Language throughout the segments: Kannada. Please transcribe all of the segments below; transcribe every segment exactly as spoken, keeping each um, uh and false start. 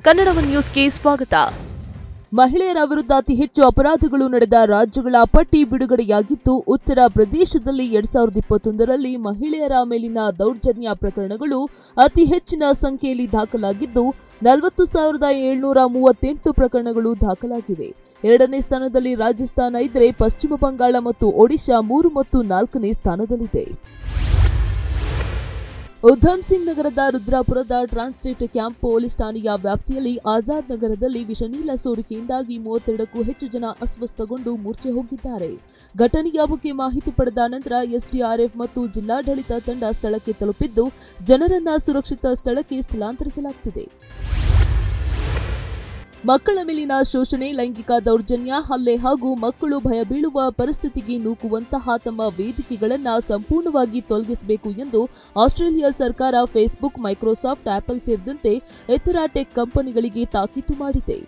ಕನ್ನಡ ಒನ್ ನ್ಯೂಸ್ಗೆ ಸ್ವಾಗತ. ಮಹಿಳೆಯರ ವಿರುದ್ಧ ಅತಿ ಹೆಚ್ಚು ಅಪರಾಧಗಳು ನಡೆದ ರಾಜ್ಯಗಳ ಪಟ್ಟಿ ಬಿಡುಗಡೆಯಾಗಿದ್ದು, ಉತ್ತರ ಪ್ರದೇಶದಲ್ಲಿ ಎರಡ್ ಸಾವಿರದ ಇಪ್ಪತ್ತೊಂದರಲ್ಲಿ ಮಹಿಳೆಯರ ಮೇಲಿನ ದೌರ್ಜನ್ಯ ಪ್ರಕರಣಗಳು ಅತಿ ಹೆಚ್ಚಿನ ಸಂಖ್ಯೆಯಲ್ಲಿ ದಾಖಲಾಗಿದ್ದು, ನಲವತ್ತು ಸಾವಿರದ ಏಳ್ನೂರ ಮೂವತ್ತೆಂಟು ಪ್ರಕರಣಗಳು ದಾಖಲಾಗಿವೆ. ಎರಡನೇ ಸ್ಥಾನದಲ್ಲಿ ರಾಜಸ್ಥಾನ ಇದ್ದರೆ, ಪಶ್ಚಿಮ ಬಂಗಾಳ ಮತ್ತು ಒಡಿಶಾ ಮೂರು ಮತ್ತು ನಾಲ್ಕನೇ ಸ್ಥಾನದಲ್ಲಿದೆ. ಉಧಮ್ ಸಿಂಗ್ ನಗರದ ರುದ್ರಾಪುರದ ಟ್ರಾನ್ಸ್ಟೇಟ್ ಕ್ಯಾಂಪ್ ಪೊಲೀಸ್ ಠಾಣೆಯ ವ್ಯಾಪ್ತಿಯಲ್ಲಿ ಆಜಾದ್ ನಗರದಲ್ಲಿ ವಿಷನೀಲ ಸೋರಿಕೆಯಿಂದಾಗಿ ಮೂವತ್ತೆರಡಕ್ಕೂ ಹೆಚ್ಚು ಜನ ಅಸ್ವಸ್ಥಗೊಂಡು ಮೂರ್ಛೆ ಹೋಗಿದ್ದಾರೆ. ಘಟನೆಯ ಬಗ್ಗೆ ಮಾಹಿತಿ ಪಡೆದ ನಂತರ ಎಸ್ಡಿಆರ್ಎಫ್ ಮತ್ತು ಜಿಲ್ಲಾಡಳಿತ ತಂಡ ಸ್ಥಳಕ್ಕೆ ತಲುಪಿದ್ದು, ಜನರನ್ನ ಸುರಕ್ಷಿತ ಸ್ಥಳಕ್ಕೆ ಸ್ಥಳಾಂತರಿಸಲಾಗುತ್ತಿದೆ. ಮಕ್ಕಳ ಮೇಲಿನ ಶೋಷಣೆ, ಲೈಂಗಿಕ ದೌರ್ಜನ್ಯ, ಹಲ್ಲೆ ಹಾಗೂ ಮಕ್ಕಳು ಭಯ ಬೀಳುವ ಪರಿಸ್ಥಿತಿಗೆ ನೂಕುವಂತಹ ತಮ್ಮ ವೇದಿಕೆಗಳನ್ನು ಸಂಪೂರ್ಣವಾಗಿ ತೊಲಗಿಸಬೇಕು ಎಂದು ಆಸ್ಟ್ರೇಲಿಯಾ ಸರ್ಕಾರ ಫೇಸ್ಬುಕ್, ಮೈಕ್ರೋಸಾಫ್ಟ್, ಆಪಲ್ ಸೇರಿದಂತೆ ಇತರ ಟೆಕ್ ಕಂಪನಿಗಳಿಗೆ ತಾಕೀತು ಮಾಡಿದೆ.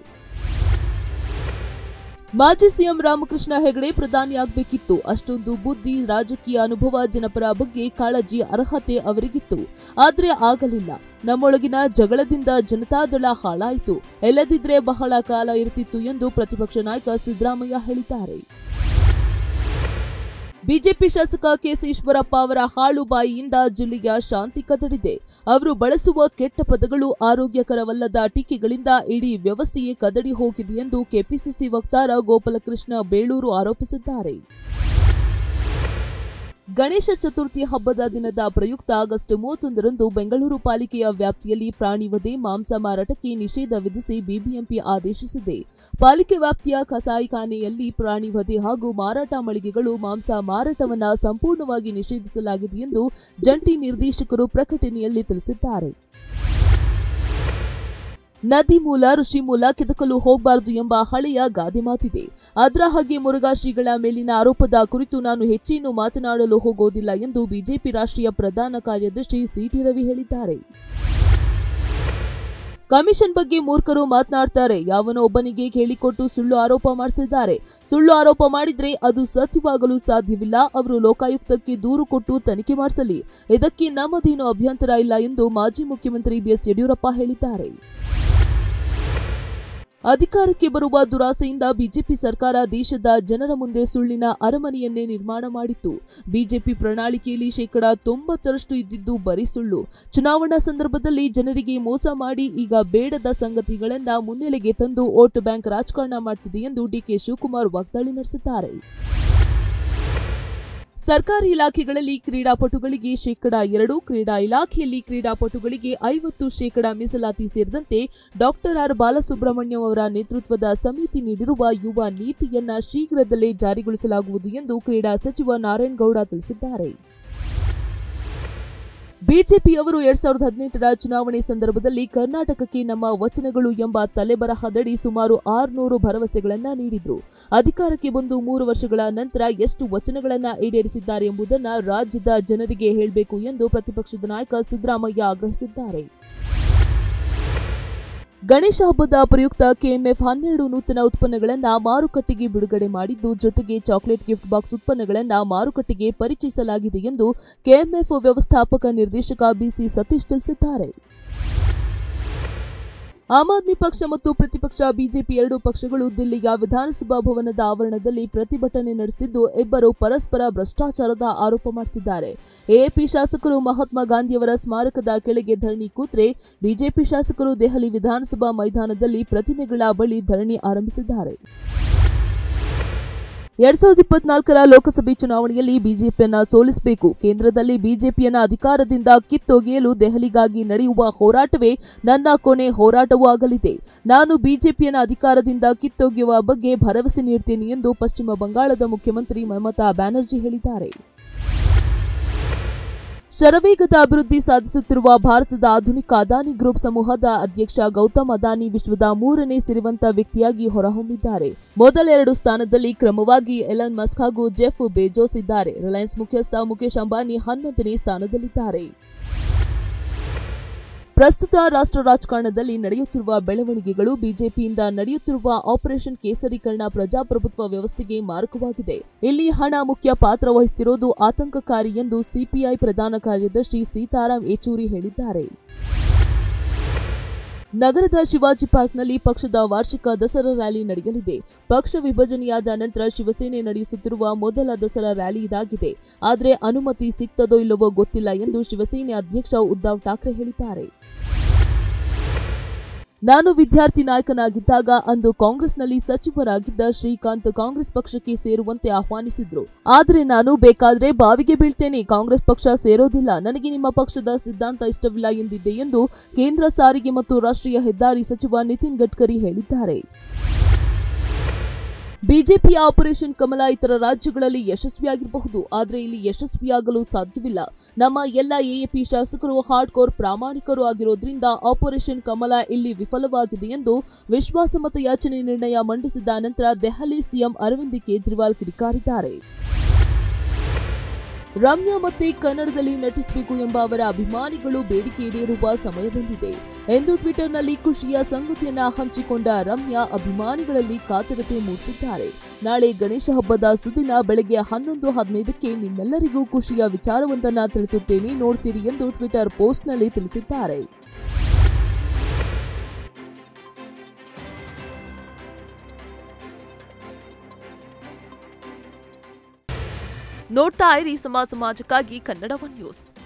ಮಾಜಿ ಸಿಎಂ ರಾಮಕೃಷ್ಣ ಹೆಗಡೆ ಪ್ರಧಾನಿಯಾಗಬೇಕಿತ್ತು. ಅಷ್ಟೊಂದು ಬುದ್ಧಿ, ರಾಜಕೀಯ ಅನುಭವ, ಜನಪರ ಬಗ್ಗೆ ಕಾಳಜಿ, ಅರ್ಹತೆ ಅವರಿಗಿತ್ತು. ಆದರೆ ಆಗಲಿಲ್ಲ. ನಮ್ಮೊಳಗಿನ ಜಗಳದಿಂದ ಜನತಾದಳ ಹಾಳಾಯಿತು. ಎಲ್ಲದಿದ್ರೆ ಬಹಳ ಕಾಲ ಇರ್ತಿತ್ತು ಎಂದು ಪ್ರತಿಪಕ್ಷ ನಾಯಕ ಸಿದ್ದರಾಮಯ್ಯ ಹೇಳಿದ್ದಾರೆ. ಬಿಜೆಪಿ ಶಾಸಕ ಕೆಸಿ ಈಶ್ವರಪ್ಪ ಅವರ ಹಾಳು ಬಾಯಿಯಿಂದ ಜಿಲ್ಲೆಯ ಶಾಂತಿ ಕದಡಿದೆ. ಅವರು ಬಳಸುವ ಕೆಟ್ಟ ಪದಗಳು, ಆರೋಗ್ಯಕರವಲ್ಲದ ಟೀಕೆಗಳಿಂದ ಇಡೀ ವ್ಯವಸ್ಥೆಯೇ ಕದಡಿ ಹೋಗಿದೆ ಎಂದು ಕೆಪಿಸಿಸಿ ವಕ್ತಾರ ಗೋಪಾಲಕೃಷ್ಣ ಬೇಳೂರು ಆರೋಪಿಸಿದ್ದಾರೆ. ಗಣೇಶ ಚತುರ್ಥಿ ಹಬ್ಬದ ದಿನದ ಪ್ರಯುಕ್ತ ಆಗಸ್ಟ್ ಮೂವತ್ತೊಂದರಂದು ಬೆಂಗಳೂರು ಪಾಲಿಕೆಯ ವ್ಯಾಪ್ತಿಯಲ್ಲಿ ಪ್ರಾಣಿ ವಧೆ, ಮಾಂಸ ಮಾರಾಟಕ್ಕೆ ನಿಷೇಧ ವಿಧಿಸಿ ಬಿಬಿಎಂಪಿ ಆದೇಶಿಸಿದೆ. ಪಾಲಿಕೆ ವ್ಯಾಪ್ತಿಯ ಕಸಾಯಿಖಾನೆಯಲ್ಲಿ ಪ್ರಾಣಿ ವಧೆ ಹಾಗೂ ಮಾರಾಟ ಮಳಿಗೆಗಳು, ಮಾಂಸ ಮಾರಾಟವನ್ನು ಸಂಪೂರ್ಣವಾಗಿ ನಿಷೇಧಿಸಲಾಗಿದೆ ಎಂದು ಜಂಟಿ ನಿರ್ದೇಶಕರು ಪ್ರಕಟಣೆಯಲ್ಲಿ ತಿಳಿಸಿದ್ದಾರೆ. ನದಿ ಮೂಲ, ಋಷಿ ಮೂಲ ಕೆದಕಲು ಹೋಗಬಾರದು ಎಂಬ ಹಳೆಯ ಗಾದೆ ಮಾತಿದೆ. ಅದರ ಹಾಗೆ ಮುರುಘಾ ಶ್ರೀಗಳ ಮೇಲಿನ ಆರೋಪದ ಕುರಿತು ನಾನು ಹೆಚ್ಚೇನು ಮಾತನಾಡಲು ಹೋಗೋದಿಲ್ಲ ಎಂದು ಬಿಜೆಪಿ ರಾಷ್ಟ್ರೀಯ ಪ್ರಧಾನ ಕಾರ್ಯದರ್ಶಿ ಸಿಟಿ ರವಿ ಹೇಳಿದ್ದಾರೆ. ಕಮಿಷನ್ ಬಗ್ಗೆ ಮೂರ್ಖರು ಮಾತನಾಡ್ತಾರೆ. ಯಾವನೋ ಒಬ್ಬನಿಗೆ ಹೇಳಿಕೊಟ್ಟು ಸುಳ್ಳು ಆರೋಪ ಮಾಡಿಸಿದ್ದಾರೆ. ಸುಳ್ಳು ಆರೋಪ ಮಾಡಿದ್ರೆ ಅದು ಸತ್ಯವಾಗಲು ಸಾಧ್ಯವಿಲ್ಲ. ಅವರು ಲೋಕಾಯುಕ್ತಕ್ಕೆ ದೂರು ಕೊಟ್ಟು ತನಿಖೆ ಮಾಡಿಸಲಿ. ಇದಕ್ಕೆ ನಮ್ಮದೇನು ಅಭ್ಯಂತರ ಇಲ್ಲ ಎಂದು ಮಾಜಿ ಮುಖ್ಯಮಂತ್ರಿ ಬಿಎಸ್ ಯಡಿಯೂರಪ್ಪ ಹೇಳಿದ್ದಾರೆ. ಅಧಿಕಾರಕ್ಕೆ ಬರುವ ದುರಾಸೆಯಿಂದ ಬಿಜೆಪಿ ಸರ್ಕಾರ ದೇಶದ ಜನರ ಮುಂದೆ ಸುಳ್ಳಿನ ಅರಮನೆಯನ್ನೇ ನಿರ್ಮಾಣ ಮಾಡಿತ್ತು. ಬಿಜೆಪಿ ಪ್ರಣಾಳಿಕೆಯಲ್ಲಿ ಶೇಕಡಾ ತೊಂಬತ್ತರಷ್ಟು ಇದ್ದಿದ್ದು ಬರೀ ಸುಳ್ಳು. ಚುನಾವಣಾ ಸಂದರ್ಭದಲ್ಲಿ ಜನರಿಗೆ ಮೋಸ ಮಾಡಿ ಈಗ ಬೇಡದ ಸಂಗತಿಗಳನ್ನ ಮುನ್ನೆಲೆಗೆ ತಂದು ವೋಟ್ ಬ್ಯಾಂಕ್ ರಾಜಕಾರಣ ಮಾಡ್ತಿದೆ ಎಂದು ಡಿಕೆ ಶಿವಕುಮಾರ್ ವಾಗ್ದಾಳಿ ನಡೆಸಿದ್ದಾರೆ. ಸರ್ಕಾರಿ ಇಲಾಖೆಗಳಲ್ಲಿ ಕ್ರೀಡಾಪಟುಗಳಿಗೆ ಶೇಕಡಾ ಎರಡು, ಕ್ರೀಡಾ ಇಲಾಖೆಯಲ್ಲಿ ಕ್ರೀಡಾಪಟುಗಳಿಗೆ ಐವತ್ತು ಶೇಕಡಾ ಮೀಸಲಾತಿ ಸೇರಿದಂತೆ ಡಾಕ್ಟರ್ ಆರ್ ಬಾಲಸುಬ್ರಹ್ಮಣ್ಯಂ ಅವರ ನೇತೃತ್ವದ ಸಮಿತಿ ನೀಡಿರುವ ಯುವ ನೀತಿಯನ್ನ ಶೀಘ್ರದಲ್ಲೇ ಜಾರಿಗೊಳಿಸಲಾಗುವುದು ಎಂದು ಕ್ರೀಡಾ ಸಚಿವ ನಾರಾಯಣಗೌಡ ತಿಳಿಸಿದ್ದಾರೆ. ಬಿಜೆಪಿಯವರು ಎರಡ್ ಸಾವಿರದ ಹದಿನೆಂಟರ ಚುನಾವಣೆ ಸಂದರ್ಭದಲ್ಲಿ ಕರ್ನಾಟಕಕ್ಕೆ ನಮ್ಮ ವಚನಗಳು ಎಂಬ ತಲೆಬರಹದಡಿ ಸುಮಾರು ಆರುನೂರು ಭರವಸೆಗಳನ್ನ ನೀಡಿದ್ರು. ಅಧಿಕಾರಕ್ಕೆ ಬಂದು ಮೂರು ವರ್ಷಗಳ ನಂತರ ಎಷ್ಟು ವಚನಗಳನ್ನ ಈಡೇರಿಸಿದ್ದಾರೆ ಎಂಬುದನ್ನು ರಾಜ್ಯದ ಜನರಿಗೆ ಹೇಳಬೇಕು ಎಂದು ಪ್ರತಿಪಕ್ಷದ ನಾಯಕ ಸಿದ್ದರಾಮಯ್ಯ ಆಗ್ರಹಿಸಿದ್ದಾರೆ. ಗಣೇಶ ಹಬ್ಬದ ಪ್ರಯುಕ್ತ ಕೆಎಂಎಫ್ ಹನ್ನೆರಡು ನೂತನ ಉತ್ಪನ್ನಗಳನ್ನು ಮಾರುಕಟ್ಟೆಗೆ ಬಿಡುಗಡೆ ಮಾಡಿದ್ದು, ಜೊತೆಗೆ ಚಾಕೊಲೇಟ್ ಗಿಫ್ಟ್ ಬಾಕ್ಸ್ ಉತ್ಪನ್ನಗಳನ್ನು ಮಾರುಕಟ್ಟೆಗೆ ಪರಿಚಯಿಸಲಾಗಿದೆ ಎಂದು ಕೆಎಂಎಫ್ ವ್ಯವಸ್ಥಾಪಕ ನಿರ್ದೇಶಕ ಬಿಸಿ ಸತೀಶ್ ತಿಳಿಸಿದ್ದಾರೆ. ಆಮ್ ಆದ್ಮಿ ಪಕ್ಷ ಮತ್ತು ಪ್ರತಿಪಕ್ಷ ಬಿಜೆಪಿ ಎರಡೂ ಪಕ್ಷಗಳು ದಿಲ್ಲಿಯ ವಿಧಾನಸಭಾ ಭವನದ ಆವರಣದಲ್ಲಿ ಪ್ರತಿಭಟನೆ ನಡೆಸುತ್ತಿದ್ದು, ಇಬ್ಬರು ಪರಸ್ಪರ ಭ್ರಷ್ಟಾಚಾರದ ಆರೋಪ ಮಾಡುತ್ತಿದ್ದಾರೆ. ಎಎಪಿ ಶಾಸಕರು ಮಹಾತ್ಮ ಗಾಂಧಿಯವರ ಸ್ಮಾರಕದ ಕೆಳಗೆ ಧರಣಿ ಕೂತ್ರೆ, ಬಿಜೆಪಿ ಶಾಸಕರು ದೆಹಲಿ ವಿಧಾನಸಭಾ ಮೈದಾನದಲ್ಲಿ ಪ್ರತಿಮೆಗಳ ಬಳಿ ಧರಣಿ ಆರಂಭಿಸಿದ್ದಾರೆ. ಎರಡ್ ಸಾವಿರದ ಇಪ್ಪತ್ನಾಲ್ಕರ ಲೋಕಸಭೆ ಚುನಾವಣೆಯಲ್ಲಿ ಬಿಜೆಪಿಯನ್ನ ಸೋಲಿಸಬೇಕು. ಕೇಂದ್ರದಲ್ಲಿ ಬಿಜೆಪಿಯನ್ನ ಅಧಿಕಾರದಿಂದ ಕಿತ್ತೊಗೆಯಲು ದೆಹಲಿಗಾಗಿ ನಡೆಯುವ ಹೋರಾಟವೇ ನನ್ನ ಕೊನೆ ಹೋರಾಟವೂ ಆಗಲಿದೆ. ನಾನು ಬಿಜೆಪಿಯನ್ನ ಅಧಿಕಾರದಿಂದ ಕಿತ್ತೊಗೆಯುವ ಬಗ್ಗೆ ಭರವಸೆ ನೀಡುತ್ತೇನೆ ಎಂದು ಪಶ್ಚಿಮ ಬಂಗಾಳದ ಮುಖ್ಯಮಂತ್ರಿ ಮಮತಾ ಬ್ಯಾನರ್ಜಿ ಹೇಳಿದ್ದಾರೆ. ಶರವೇಗದ ಅಭಿವೃದ್ಧಿ ಸಾಧಿಸುತ್ತಿರುವ ಭಾರತದ ಆಧುನಿಕ ಅದಾನಿ ಗ್ರೂಪ್ ಸಮೂಹದ ಅಧ್ಯಕ್ಷ ಗೌತಮ್ ಅದಾನಿ ವಿಶ್ವದ ಮೂರನೇ ಸಿರಿವಂತ ವ್ಯಕ್ತಿಯಾಗಿ ಹೊರಹೊಮ್ಮಿದ್ದಾರೆ. ಮೊದಲೆರಡು ಸ್ಥಾನದಲ್ಲಿ ಕ್ರಮವಾಗಿ ಎಲನ್ ಮಸ್ಕ್ ಹಾಗೂ ಜೆಫ್ ಬೆಜೋಸ್ ಇದ್ದಾರೆ. ರಿಲಯನ್ಸ್ ಮುಖ್ಯಸ್ಥ ಮುಕೇಶ್ ಅಂಬಾನಿ ಹನ್ನೊಂದನೇ ಸ್ಥಾನದಲ್ಲಿದ್ದಾರೆ. ಪ್ರಸ್ತುತ ರಾಷ್ಟ್ರ ರಾಜಕಾರಣದಲ್ಲಿ ನಡೆಯುತ್ತಿರುವ ಬೆಳವಣಿಗೆಗಳು, ಬಿಜೆಪಿಯಿಂದ ನಡೆಯುತ್ತಿರುವ ಆಪರೇಷನ್ ಕೇಸರೀಕರಣ ಪ್ರಜಾಪ್ರಭುತ್ವ ವ್ಯವಸ್ಥೆಗೆ ಮಾರಕವಾಗಿದೆ. ಇಲ್ಲಿ ಹಣ ಮುಖ್ಯ ಪಾತ್ರ ವಹಿಸುತ್ತಿರುವುದು ಆತಂಕಕಾರಿ ಎಂದು ಸಿಪಿಐ ಪ್ರಧಾನ ಕಾರ್ಯದರ್ಶಿ ಸೀತಾರಾಂ ಯೆಚೂರಿ ಹೇಳಿದ್ದಾರೆ. ನಗರದ ಶಿವಾಜಿ ಪಾರ್ಕ್ನಲ್ಲಿ ಪಕ್ಷದ ವಾರ್ಷಿಕ ದಸರಾ ರ್ಯಾಲಿ ನಡೆಯಲಿದೆ. ಪಕ್ಷ ವಿಭಜನೆಯಾದ ನಂತರ ಶಿವಸೇನೆ ನಡೆಸುತ್ತಿರುವ ಮೊದಲ ದಸರಾ ರ್ಯಾಲಿ ಇದಾಗಿದೆ. ಆದರೆ ಅನುಮತಿ ಸಿಗ್ತದೋ ಇಲ್ಲವೋ ಗೊತ್ತಿಲ್ಲ ಎಂದು ಶಿವಸೇನೆ ಅಧ್ಯಕ್ಷ ಉದ್ಧವ್ ಠಾಕ್ರೆ ಹೇಳಿದ್ದಾರೆ. ನಾನು ವಿದ್ಯಾರ್ಥಿ ನಾಯಕನಾಗಿದ್ದಾಗ ಅಂದು ಕಾಂಗ್ರೆಸ್ನಲ್ಲಿ ಸಚಿವರಾಗಿದ್ದ ಶ್ರೀಕಾಂತ್ ಕಾಂಗ್ರೆಸ್ ಪಕ್ಷಕ್ಕೆ ಸೇರುವಂತೆ ಆಹ್ವಾನಿಸಿದ್ರು. ಆದರೆ ನಾನು ಬೇಕಾದ್ರೆ ಬಾವಿಗೆ ಬೀಳ್ತೇನೆ, ಕಾಂಗ್ರೆಸ್ ಪಕ್ಷ ಸೇರೋದಿಲ್ಲ, ನನಗೆ ನಿಮ್ಮ ಪಕ್ಷದ ಸಿದ್ಧಾಂತ ಇಷ್ಟವಿಲ್ಲ ಎಂದಿದ್ದೆ ಎಂದು ಕೇಂದ್ರ ಸಾರಿಗೆ ಮತ್ತು ರಾಷ್ಟ್ರೀಯ ಹೆದ್ದಾರಿ ಸಚಿವ ನಿತಿನ್ ಗಡ್ಕರಿ ಹೇಳಿದ್ದಾರೆ. ಬಿಜೆಪಿಯ ಆಪರೇಷನ್ ಕಮಲ ಇತರ ರಾಜ್ಯಗಳಲ್ಲಿ ಯಶಸ್ವಿಯಾಗಿರಬಹುದು, ಆದರೆ ಇಲ್ಲಿ ಯಶಸ್ವಿಯಾಗಲು ಸಾಧ್ಯವಿಲ್ಲ. ನಮ್ಮ ಎಲ್ಲ ಎಎಪಿ ಶಾಸಕರು ಹಾರ್ಡ್ ಕೋರ್ ಪ್ರಾಮಾಣಿಕರು ಆಗಿರೋದ್ರಿಂದ ಆಪರೇಷನ್ ಕಮಲ ಇಲ್ಲಿ ವಿಫಲವಾಗಿದೆ ಎಂದು ವಿಶ್ವಾಸಮತ ಯಾಚನೆ ನಿರ್ಣಯ ಮಂಡಿಸಿದ ನಂತರ ದೆಹಲಿ ಸಿಎಂ ಅರವಿಂದ್ ಕೇಜ್ರಿವಾಲ್ ಕಿಡಿಕಾರಿದ್ದಾರೆ. ರಮ್ಯಾ ಮತ್ತೆ ಕನ್ನಡದಲ್ಲಿ ನಟಿಸಬೇಕು ಎಂಬ ಅವರ ಅಭಿಮಾನಿಗಳು ಬೇಡಿಕೆ ಈಡೇರುವ ಸಮಯ ಬಂದಿದೆ ಎಂದು ಟ್ವಿಟರ್ನಲ್ಲಿ ಖುಷಿಯ ಸಂಗತಿಯನ್ನ ಹಂಚಿಕೊಂಡ ರಮ್ಯಾ ಅಭಿಮಾನಿಗಳಲ್ಲಿ ಕಾತರತೆ ಮೂಡಿಸಿದ್ದಾರೆ. ನಾಳೆ ಗಣೇಶ ಹಬ್ಬದ ಸುದಿನ ಬೆಳಗ್ಗೆ ಹನ್ನೊಂದು ಹದಿನೈದಕ್ಕೆ ನಿಮ್ಮೆಲ್ಲರಿಗೂ ಖುಷಿಯ ವಿಚಾರವೊಂದನ್ನ ತಿಳಿಸುತ್ತೇನೆ, ನೋಡ್ತೀರಿ ಎಂದು ಟ್ವಿಟರ್ ಪೋಸ್ಟ್ನಲ್ಲಿ ತಿಳಿಸಿದ್ದಾರೆ. ನೋಡ್ತಾ ಇರಿ ಸಮ ಸಮಾಜಕ್ಕಾಗಿ ಕನ್ನಡ ಒನ್ ನ್ಯೂಸ್.